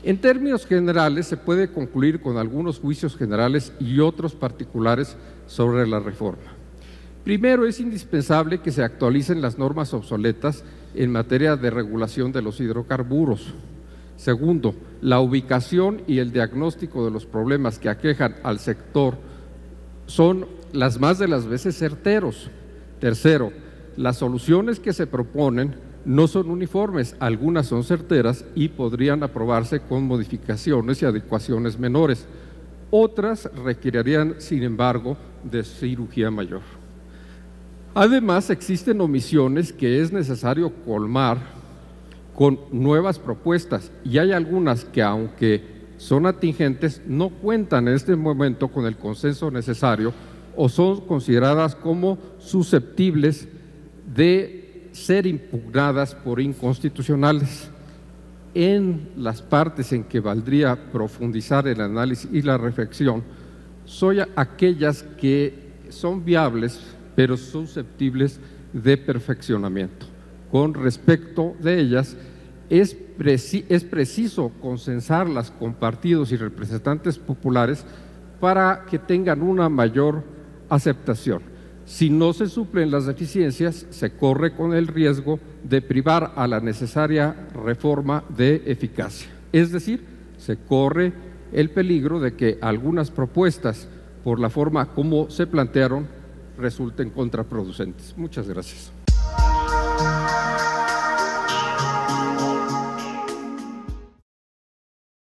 En términos generales, se puede concluir con algunos juicios generales y otros particulares sobre la reforma. Primero, es indispensable que se actualicen las normas obsoletas en materia de regulación de los hidrocarburos. Segundo, la ubicación y el diagnóstico de los problemas que aquejan al sector son las más de las veces certeros. Tercero, las soluciones que se proponen no son uniformes, algunas son certeras y podrían aprobarse con modificaciones y adecuaciones menores. Otras requerirían, sin embargo, de cirugía mayor. Además, existen omisiones que es necesario colmar con nuevas propuestas y hay algunas que, aunque son atingentes, no cuentan en este momento con el consenso necesario o son consideradas como susceptibles de ser impugnadas por inconstitucionales. En las partes en que valdría profundizar el análisis y la reflexión son aquellas que son viables pero susceptibles de perfeccionamiento. Con respecto de ellas, es preciso consensarlas con partidos y representantes populares para que tengan una mayor aceptación. Si no se suplen las deficiencias, se corre con el riesgo de privar a la necesaria reforma de eficacia. Es decir, se corre el peligro de que algunas propuestas, por la forma como se plantearon, resulten contraproducentes. Muchas gracias.